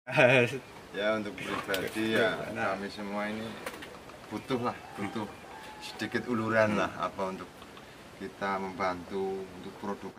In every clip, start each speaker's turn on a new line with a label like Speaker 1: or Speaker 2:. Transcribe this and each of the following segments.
Speaker 1: Ya untuk pribadi ya kami semua ini butuh sedikit uluran lah apa untuk kita membantu untuk produk.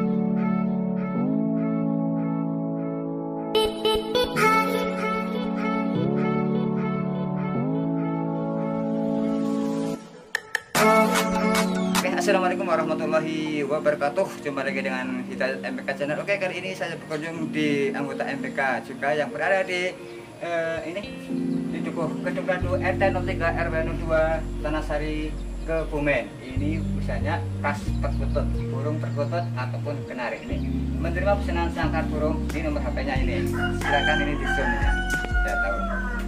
Speaker 2: Assalamualaikum warahmatullahi wabarakatuh. Jumpa lagi dengan Hidayat MPK Channel. Oke, kali ini saya berkunjung di anggota MPK juga yang berada di di Gedung Randu RT 03 RW 02 Tanahsari, Kebumen. Ini usahanya khas perkutut, burung perkutut ataupun kenari. Ini menerima pesanan sangkar burung. Ini nomor HP-nya ini. Silakan ini di zoom ya. Saya tahu.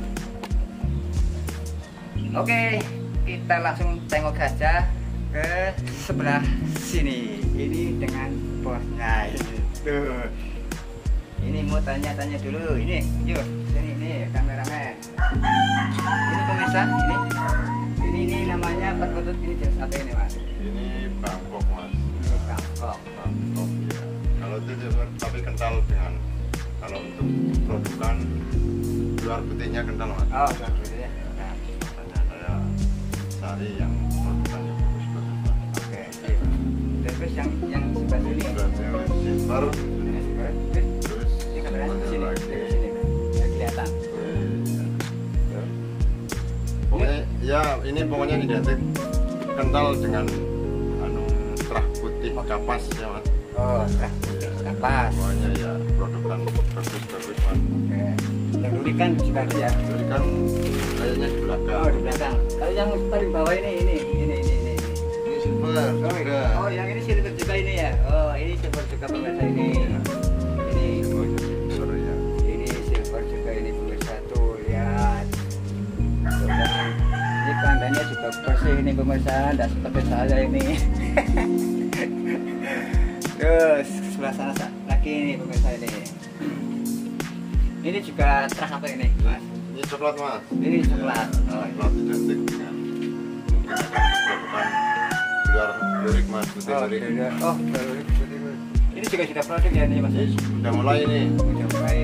Speaker 2: Oke, kita langsung tengok saja ke sebelah sini. Ini dengan bosnya ini tuh. Ini mau tanya-tanya dulu. Ini yuk sini nih kameramen. Ini pemirsa ini namanya perkutut. Ini jenis apa ini mas?
Speaker 1: Ini Bangkok mas.
Speaker 2: Ini Bangkok
Speaker 1: Ya. Kalau itu tapi kental dengan kalau untuk produkan luar putihnya kental mas.
Speaker 2: Oh luar putihnya.
Speaker 1: Nah, makanya saya cari yang produkannya bagus-bagus mas.
Speaker 2: Oke. Terus yang sebelah sini.
Speaker 1: Silver. Terus
Speaker 2: Ini kameranya di sini.
Speaker 1: lagi.
Speaker 2: Di sini. Ya, kelihatan.
Speaker 1: Pokoknya ya ini pokoknya identik kental dengan cerah putih kapas ya mas.
Speaker 2: Oh, kapas.
Speaker 1: Pokoknya ya produkan bagus-bagus mas.
Speaker 2: Oke. Yang dulu kan juga ada ya.
Speaker 1: Jadi kan kayaknya di belakang.
Speaker 2: Oh, di belakang. Kalau yang paling bawah ini.
Speaker 1: Ini silver. Juga.
Speaker 2: Oh, yang ini silver juga ini ya. Oh, ini silver juga pemirsa ini. Ini
Speaker 1: Silver ya.
Speaker 2: ini silver juga ini pemirsa tuh lihat. Tuh, dan ini kandangnya juga bersih ini pemirsa, tidak seperti saya ini. Terus sebelah sana lagi ini pemirsa ini. Ini juga terah apa ini, Mas?
Speaker 1: Ini coklat mas.
Speaker 2: Ini coklat. Oh,
Speaker 1: Coklat identik dengan mungkin produkan luar lurik mas. Putih lurik.
Speaker 2: oh, ini juga sudah produk ya nih Mas?
Speaker 1: Ini sudah mulai nih.
Speaker 2: Sudah mulai.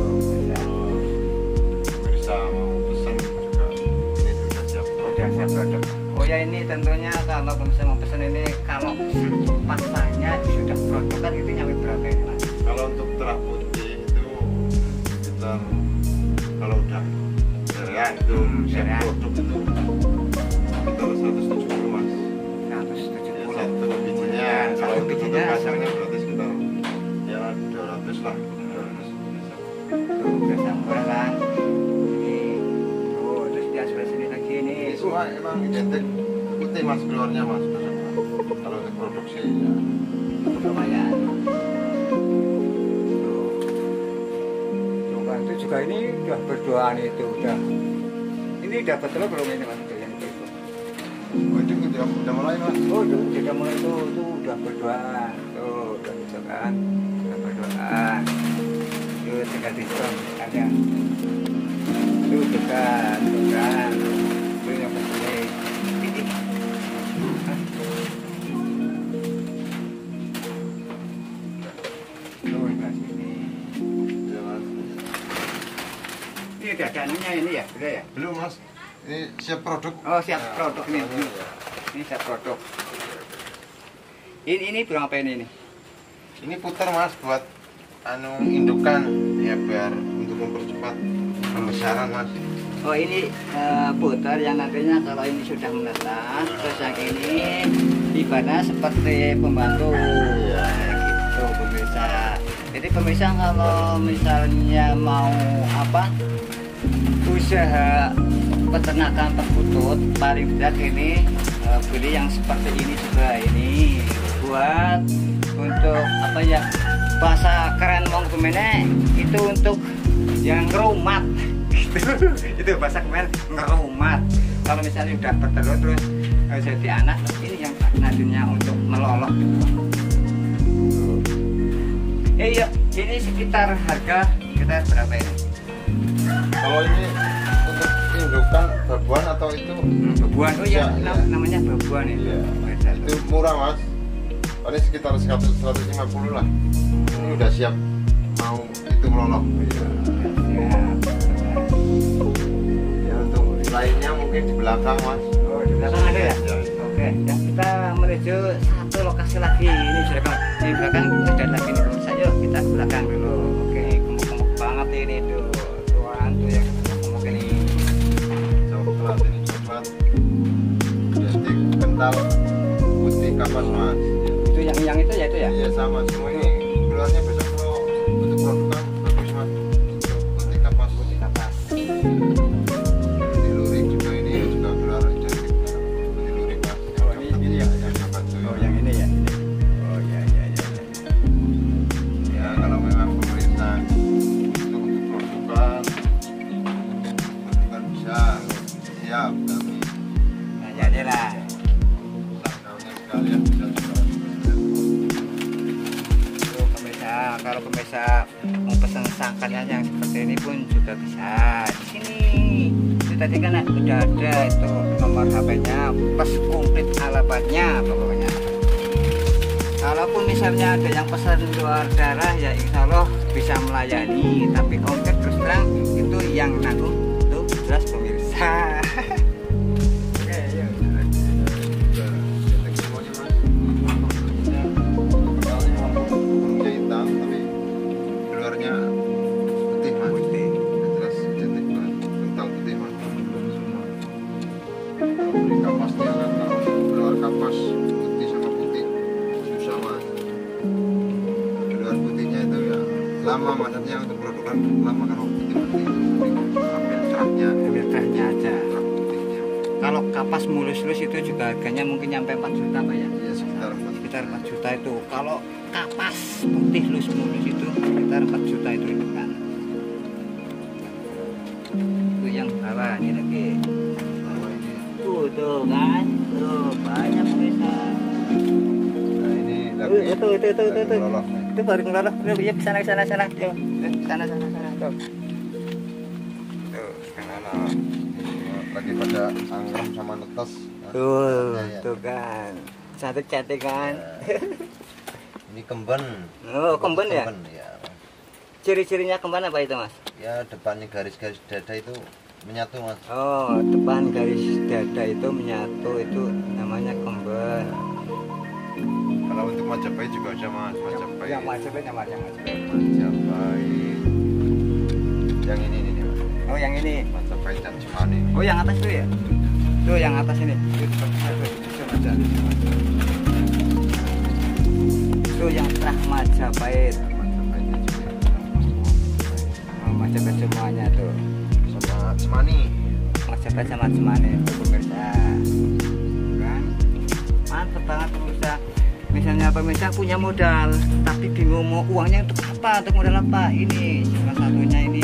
Speaker 1: Bisa mau pesan juga ini sudah siap.
Speaker 2: Sudah siap produk. Oh ya ini tentunya kalau pemirsa mau pesan ini kalau masanya sudah produk kan itu nyampe berapa ini Mas?
Speaker 1: Kalau untuk terah putih itu kita kalau udah serian itu
Speaker 2: serian.
Speaker 1: produk itu kita 170 mas.
Speaker 2: 170.
Speaker 1: Ya, satu bijinya. Kalau untuk
Speaker 2: bijinya
Speaker 1: pasangnya berarti sekitar ya 200 lah. 200 bisa.
Speaker 2: Tuh biasa murah kan? Ini. Oh terus di sebelah sini lagi ini.
Speaker 1: Ini semua emang identik putih mas keluarnya mas. Kalau untuk produksi ya
Speaker 2: Lumayan. Coba itu juga ini udah berduaan itu udah. Ini dapat telur belum ini Mas? Yang itu.
Speaker 1: oh itu udah mulai mas.
Speaker 2: Oh, sudah mulai tuh udah berduaan. Tuh, udah gitu kan. Udah berduaan. Tuh tinggal diskon ada. Tuh juga, tuh kan. Tuh yang penting. Tuh di sini.
Speaker 1: Ya mas.
Speaker 2: Ini udah ada anunya ini ya, udah ya?
Speaker 1: Belum mas. Ini siap produk.
Speaker 2: Oh siap produk nih.
Speaker 1: Ya.
Speaker 2: Ini siap produk. Ini berapa ini?
Speaker 1: Ini putar mas buat indukan ya biar untuk mempercepat pembesaran mas.
Speaker 2: Oh ini putar yang nantinya kalau ini sudah menetas, terus yang ini ibaratnya seperti pembantu.
Speaker 1: Iya.
Speaker 2: Gitu pemirsa. Jadi pemirsa kalau misalnya mau apa usaha peternakan perkutut paling tidak ini beli yang seperti ini juga ini buat untuk apa ya bahasa keren wong Kebumen itu untuk yang ngerumat gitu. Itu bahasa Kebumen ngerumat. Kalau misalnya udah bertelur terus jadi anak ini yang nantinya untuk melolok gitu. Iya ini sekitar harga kita berapa ini?
Speaker 1: Kalau ini untuk indukan babuan atau itu
Speaker 2: Babuan, oh ya,
Speaker 1: ya.
Speaker 2: namanya babuan itu.
Speaker 1: Iya. Itu murah mas. Paling sekitar 150 lah. Ini udah siap mau itu melolok.
Speaker 2: Ya.
Speaker 1: belakang mas.
Speaker 2: Oh, di belakang ada ya?
Speaker 1: Ya.
Speaker 2: Oke, dan kita menuju satu lokasi lagi. Ini juragan, di belakang ada lagi nih pemirsa. Yuk kita ke belakang dulu. Oke, gemuk-gemuk banget ini tuh. Tuan tuh yang gemuk ini.
Speaker 1: Coklat ini coklat. Identik kental putih kapas mas.
Speaker 2: Itu yang itu ya itu ya?
Speaker 1: Iya sama semua ini. Keluarnya besok kalau untuk produk bagus mas. Putih kapas.
Speaker 2: Putih kapas.
Speaker 1: Di lurik juga ini juga keluar identik putih lurik mas.
Speaker 2: Oh, ini ya?
Speaker 1: Yang coklat tuh.
Speaker 2: Oh, yang ini ya? Oh, iya, iya, iya.
Speaker 1: Ya kalau memang pemerintah untuk produkan bisa siap kami
Speaker 2: Nah, jadilah.
Speaker 1: lockdownnya sekalian bisa juga.
Speaker 2: Tuh, pemirsa, kalau pemirsa mau pesan sangkarnya yang seperti ini pun juga bisa di sini. Itu tadi kan udah ada itu nomor HP-nya, plus komplit alamatnya pokoknya. Kalaupun misalnya ada yang pesan luar daerah ya insya Allah bisa melayani, tapi ongkir terus terang itu yang nanggung tuh jelas pemirsa. Oke, yuk.
Speaker 1: Identik semuanya mas. Soalnya burungnya hitam tapi luarnya putih mas.
Speaker 2: Putih.
Speaker 1: Jelas identik banget. Kental putih mas. Kalau beli kapasnya kan kalau luar kapas putih sama putih susah mas. Luar putihnya itu ya lama maksudnya untuk produkan lama kalau putih ambil cerahnya
Speaker 2: Ambil tehnya aja.
Speaker 1: cerah putihnya.
Speaker 2: Kalau kapas mulus-mulus itu juga harganya mungkin nyampe 4 juta Pak ya?
Speaker 1: Ya sekitar
Speaker 2: Sekitar 4 juta itu. Kalau kapas putih mulus itu sekitar 4 juta itu kan. Itu yang bawah ini lagi.
Speaker 1: ini.
Speaker 2: Tuh kan. Tuh banyak pemirsa.
Speaker 1: Nah ini lagi
Speaker 2: Itu.
Speaker 1: lagi melolok nih.
Speaker 2: Itu baru ngeloloh. Ya ke sana. Tuh. Sana. Tuh. Tuh, ngeloloh.
Speaker 1: Lagi pada anggrek sama netes.
Speaker 2: Tuh,
Speaker 1: Ya, ya.
Speaker 2: tuh kan. Cantik kan.
Speaker 1: Ini kemben.
Speaker 2: Oh, kemben ya?
Speaker 1: Ya.
Speaker 2: Ciri-cirinya kemana Pak itu Mas?
Speaker 1: Ya depannya garis-garis dada itu menyatu mas.
Speaker 2: Oh, depan garis dada itu menyatu itu namanya kemben.
Speaker 1: Kalau untuk Majapahit juga ada mas. Majapahit.
Speaker 2: Yang Majapahit.
Speaker 1: Majapahit. Yang ini nih mas.
Speaker 2: Oh, yang ini.
Speaker 1: Majapahit dan Cimane.
Speaker 2: Oh, yang atas itu ya? Tuh, yang atas ini. Tuh, yang tengah Majapahit.
Speaker 1: Majapahitnya juga.
Speaker 2: Oh, Majapahit semuanya tuh.
Speaker 1: Sama Cimane.
Speaker 2: Majapahit sama Cimane tuh pemirsa. Kan? Mantep banget pemirsa. Misalnya pemirsa punya modal, tapi bingung mau uangnya untuk apa, untuk modal apa? Ini salah satunya ini.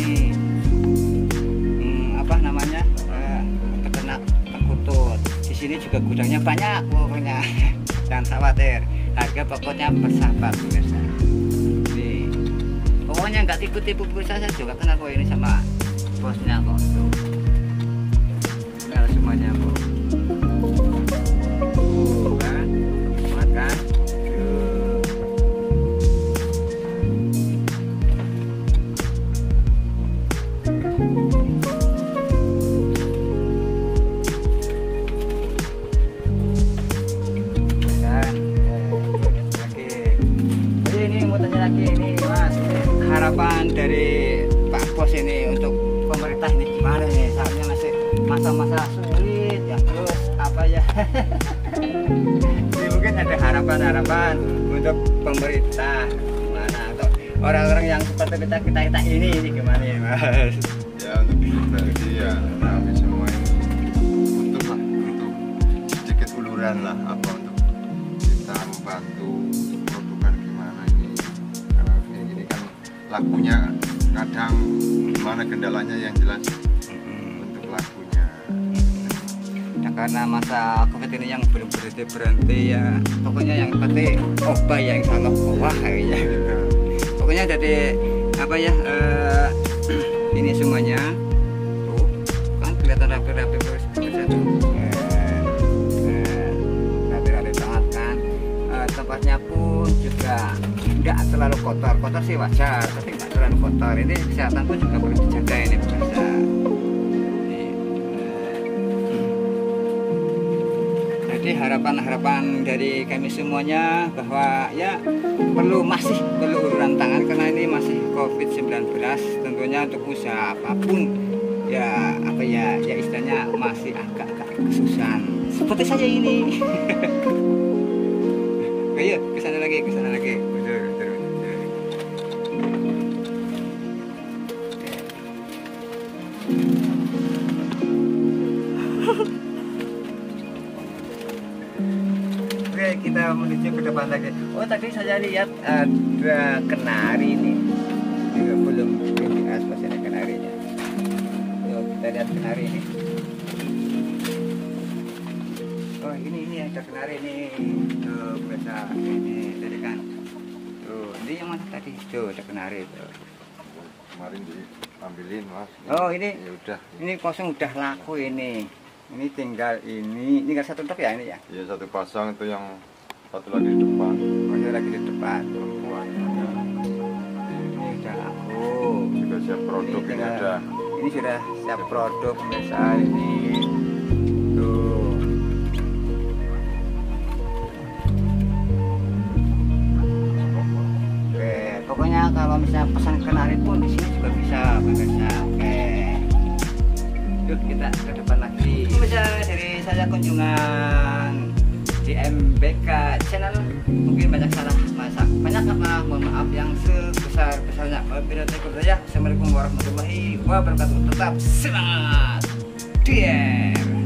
Speaker 2: Apa namanya? Peternak perkutut. Di sini juga gudangnya banyak pokoknya. Jangan khawatir. Harga pokoknya bersahabat pemirsa. Nih. Pokoknya nggak tipu-tipu pemirsa, saya juga kenal kok ini sama bosnya kok. Tuh. Kenal semuanya kok. Kan? Kuat kan? Harapan dari Pak Bos ini untuk pemerintah ini gimana nih? Saatnya masih masa-masa sulit ya, terus apa ya? Jadi mungkin ada harapan untuk pemerintah gimana atau orang-orang yang seperti kita ini gimana ya Mas?
Speaker 1: Ya untuk pribadi ya kami semua ini butuh lah untuk sedikit uluran lah apa untuk kita membantu untuk produkan gimana ini karena ini kan lakunya kadang gimana kendalanya yang jelas untuk lakunya
Speaker 2: Ya karena masa COVID ini yang belum berhenti ya, pokoknya yang penting obat ya insya Allah wah kayaknya gitu. Pokoknya dari apa ya ini semuanya tuh kan kelihatan rapi-rapi terus tuh rapi-rapi banget kan. Tempatnya pun juga nggak terlalu kotor sih wajar, tapi nggak terlalu kotor. Ini kesehatan pun juga perlu dijaga ini pemirsa. harapan-harapan dari kami semuanya bahwa ya masih perlu uluran tangan karena ini masih COVID-19. Tentunya untuk usaha apapun ya istilahnya masih agak kesusahan seperti saya ini. Ayo kesana lagi. Betul. Oke, kita menuju ke depan lagi. Oh, tadi saya lihat ada kenari nih. Belum dibahas masih ada kenarinya. Yuk, kita lihat kenari ini. Oh, ini ada kenari nih. Tuh, biasa ini tadi kan. Tuh, ini yang mana tadi? Tuh, ada kenari tuh.
Speaker 1: Kemarin diambilin mas.
Speaker 2: Oh, ini
Speaker 1: ya udah.
Speaker 2: Ini kosong udah laku ini. Ini tinggal tinggal satu truk ya ini ya.
Speaker 1: Ya satu pasang itu, yang satu lagi di depan.
Speaker 2: Masih lagi di depan.
Speaker 1: Perempuan.
Speaker 2: Ini udah laku.
Speaker 1: Juga siap produk ini ada.
Speaker 2: Ini sudah siap produk pemirsa ini. Tuh. Oke, pokoknya kalau misalnya pesan kenari pun di sini juga bisa pemirsa. Oke. Yuk kita ke depan lagi. Pemirsa, dari saya kunjungan di MBK channel, mungkin banyak salah masak, banyak apa, mohon maaf yang sebesar-besarnya. Assalamualaikum warahmatullahi wabarakatuh. Tetap semangat, dear.